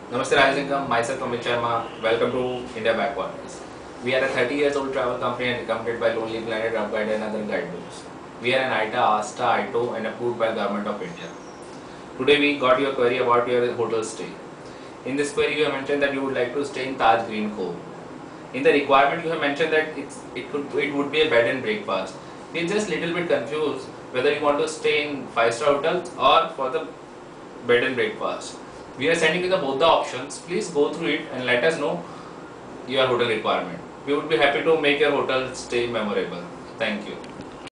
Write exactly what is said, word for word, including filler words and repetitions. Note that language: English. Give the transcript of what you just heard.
Namaste Rajasingham, myself Amit Sharma. Welcome to India Backwaters. We are a thirty years old travel company and recommended by Lonely Planet, Rough Guide and other guidebooks. We are an I T A, ASTA, I T O and approved by Government of India. Today we got your query about your hotel stay. In this query you have mentioned that you would like to stay in Taj Green Cove. In the requirement you have mentioned that it's, it could it would be a bed and breakfast. We are just little bit confused whether you want to stay in five star hotel or for the bed and breakfast. We are sending you the both the options. Please go through it and let us know your hotel requirement. We would be happy to make your hotel stay memorable. Thank you.